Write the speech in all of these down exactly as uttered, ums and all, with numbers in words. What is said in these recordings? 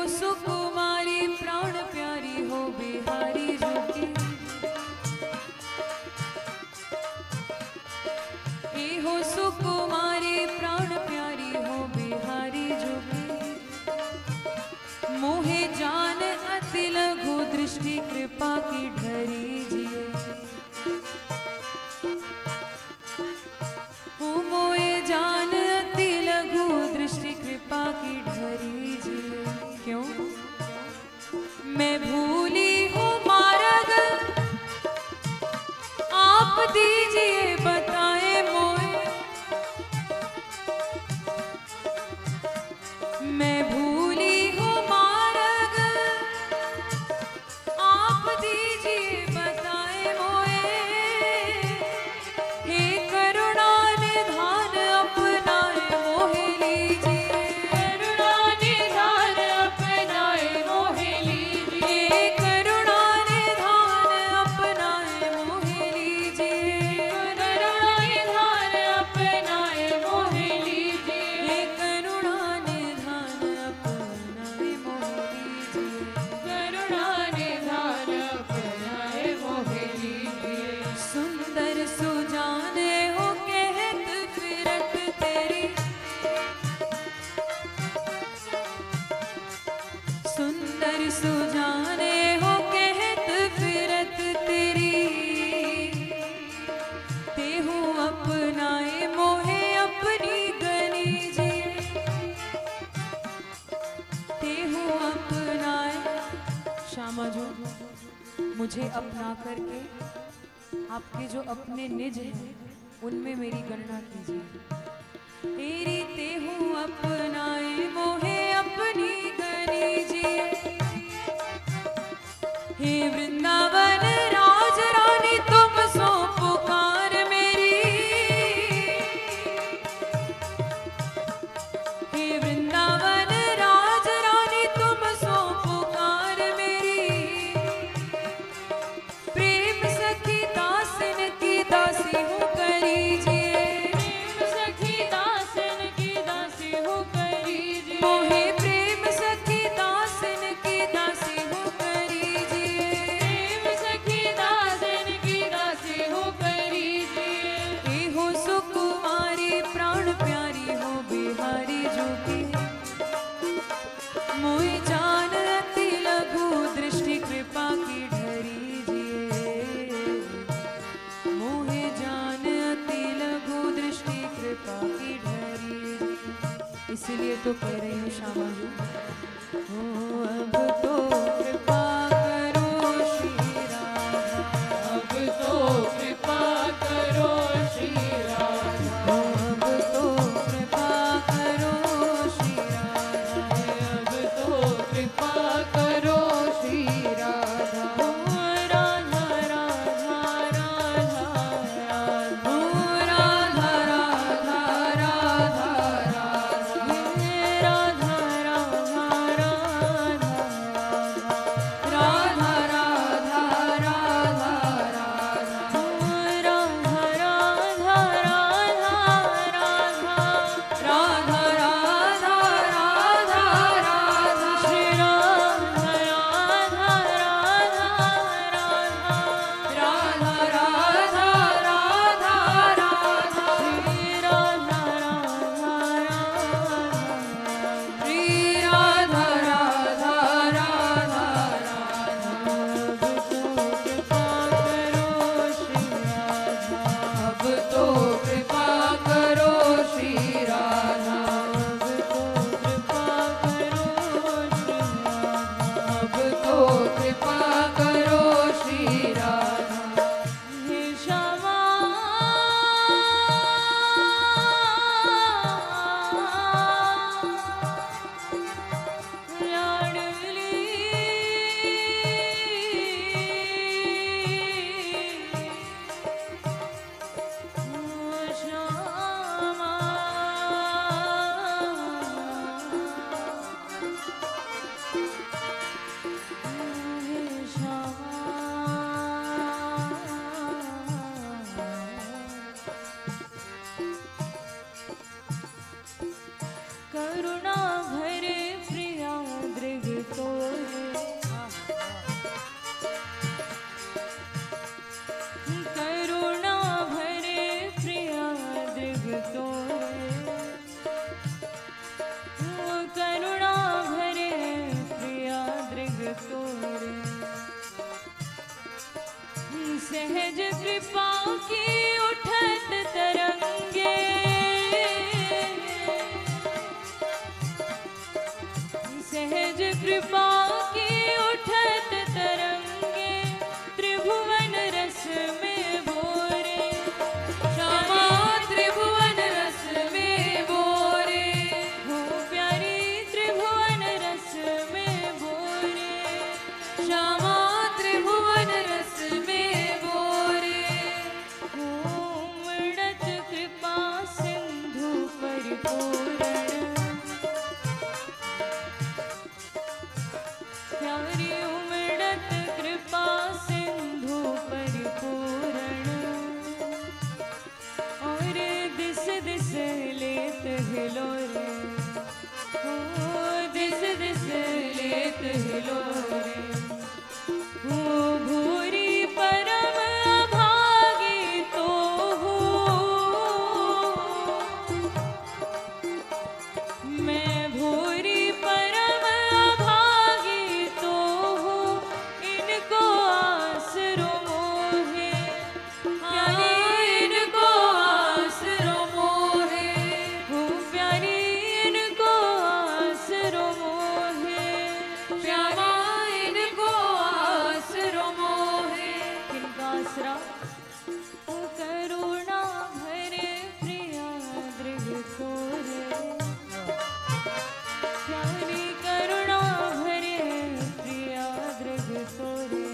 सुकुमारी प्राण प्यारी हो बिहारी जो की, ए हो सुकुमारी प्राण प्यारी हो बिहारी जो की, मोहे जान अति लघु दृष्टि कृपा की ढरी जिए, हो मोहे जान अति लघु दृष्टि कृपा की ढरी जिए। क्यों मैं भूली हूँ मार्ग आप दीजिए बताए मोए, मैं भूली हूँ मार्ग आप दीजिए बताए मोए, हे करुणा निधान अपनाए मोहे लीजिए, करुणा निधान अपनाए मोहे लीजिए, हे करुणा निधान अपनाए मोहे लीजिए, करुणा निधान अपनाए मोहे लीजिए, हे करुणा निधान अपनाए मोहे लीजिए, करुणा निधान अपनाए मोहे लीजिए। सुंदर सुजाने हो कहत फिरत तेरी, सुंदर सुजाने हो कहत फिरत तेरी, तेहु अपनाए मोहे अपनी गनी जिए, तेहु अपनाए। श्यामा जो मुझे अपना करके आपके जो अपने निज हैं उनमें मेरी गणना कीजिए, तेरी तेहु अपनाए मोहे अपनी गनी जिए, हे वृंदावन राज रानी तुम सो पुकार मेरी, हे वृंदावन राज रानी तुम सो पुकार मेरी, प्रेम सखी दासन की दासी हूँ करीजिए, प्रेम सखी दासन की दासी हूँ करीजिए, मोहे प्रेम सखी दासन की दासी हूँ करीजिए, प्रेम सखी दासन की दासी हूँ करीजिए, ए हो सुकुमारी प्राण प्यारी हो बिहारी जो की, मोहि जान अति लघु दृष्टि कृपा की ढरी जिए, मोहे जान अति लघु दृष्टि कृपा की ढरी जिए। इसलिए तो कह रही हूँ श्यामा जी, हो अब तो कृपा करो श्री राधा, अब तो कृपा करो श्री राधा, हो अब तो कृपा करो श्री राधा, अब तो कृपा करो श्री राधा, हो राधा राधा राधा राधा, हो राधा राधा राधा राधा, हे राधा राधा राधा राधा राधा राधा राधा, हो राधा राधा राधा राधा, राधा राधा राधा राधा, श्री राधा राधा राधा राधा, राधा राधा राधा राधा, श्री राधा राधा राधा, श्री राधा राधा राधा राधा। अब तो कृपा करो श्री राधा, अब तो कृपा करो श्री राधा, हे श्यामा लाडली, ओ श्यामा, हे श्यामा, करुणा भरे प्रिया दृग निज कृपा की उठत तरंगे त्रिभुवन रस में भोरे। श्यामा त्रिभुवन रस में भोरे, हो प्यारी त्रिभुवन रस में भोरे। श्यामा त्रिभुवन रस में भोरे, हो उमड़त कृपा सिंधु परिपूर्ण। प्यारी उमड़त कृपा सिंधु परिपूर्ण, और दिस दिस लेत हिलोरे, ओ दिस दिस लेत हिलोरे। हो भूरी परम अभागी तो हूँ, मैं भूरी परम अभागी तो हूँ, इनको आसरो मोहे। प्यारी इनको आसरो मोहे, हो प्यारी इनको आसरो मोहे। श्यामा इनको आसरो मोहे, किनका आसरा? ओ करुणा भरे प्रिया दृढ़ तोरे। प्यारी करुणा भरे प्रिया दृढ़ तोरे,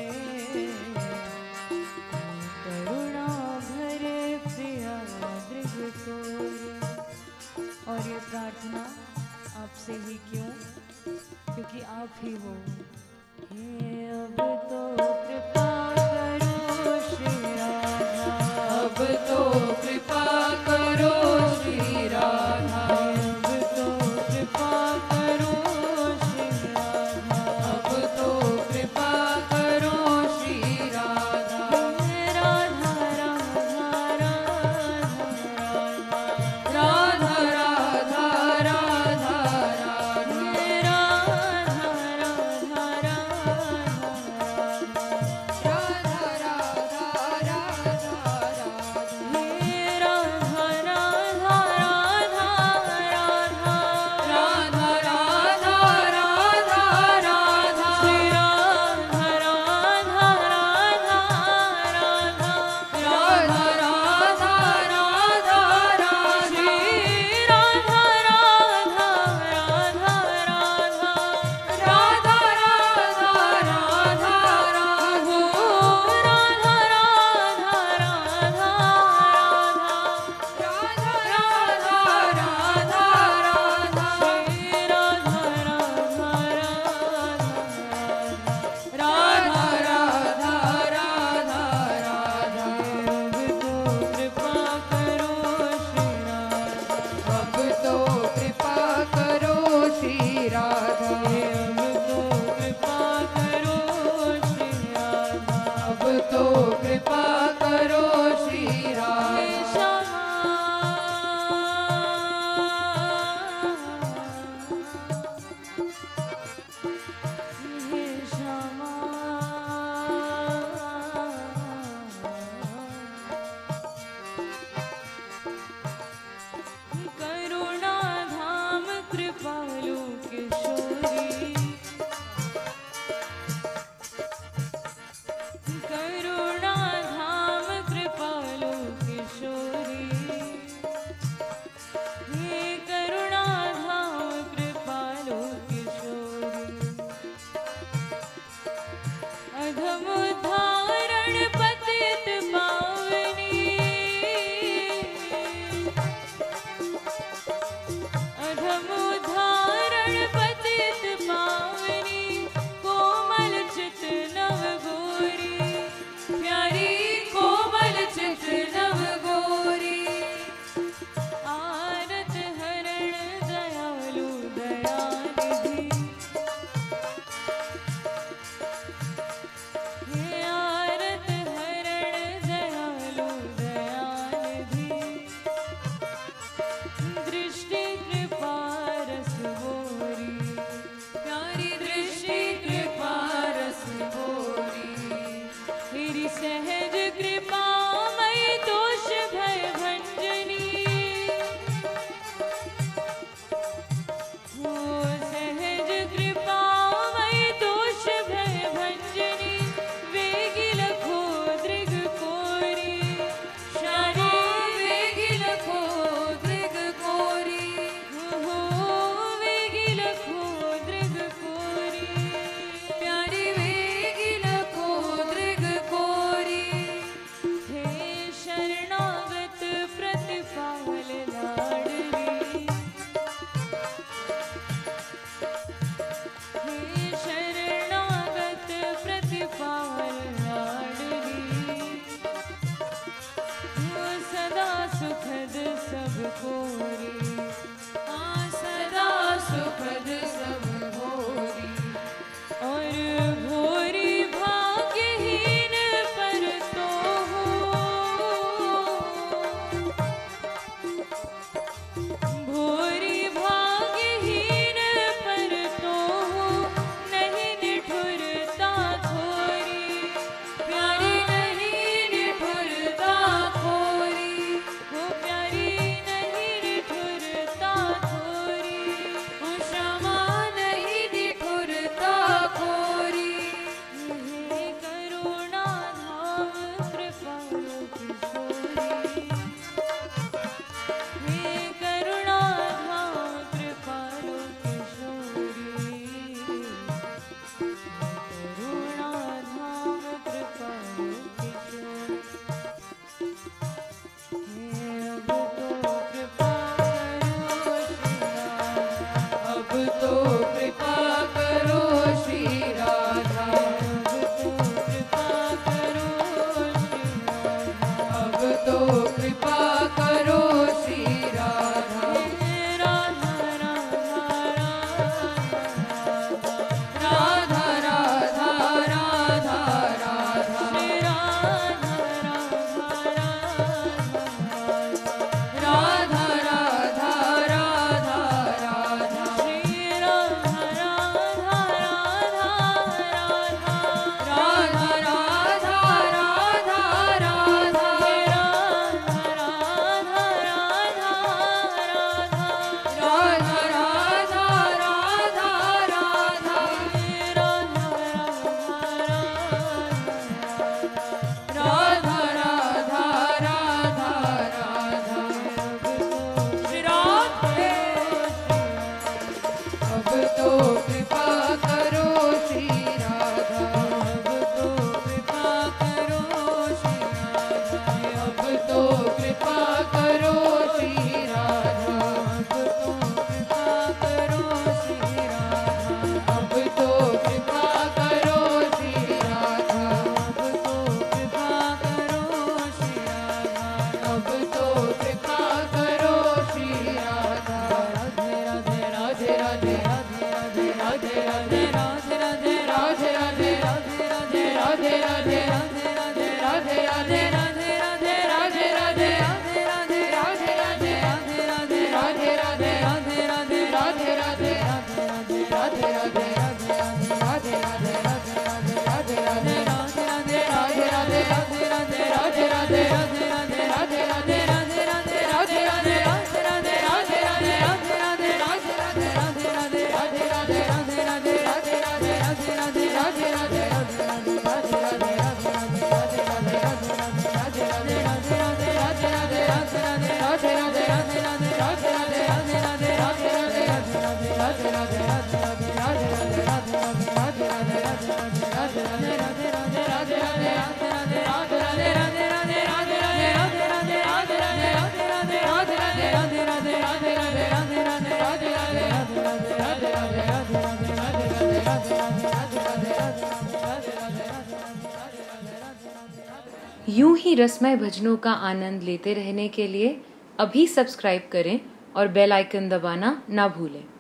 करुणा भरे प्रिया दृढ़ तोरे। और ये प्रार्थना आपसे ही क्यों? क्योंकि आप ही हो। हे अब तो कृपा करो श्री राधा, अब तो कृपा करो श्री राधा। अब तो कृपा करो श्री राधा, अब तो कृपा करो श्री राधा। राधा राधा राधा राधा राधा राधा दृष्टि कृपा यूं ही रसमय भजनों का आनंद लेते रहने के लिए अभी सब्सक्राइब करें और बेल आइकन दबाना ना भूलें।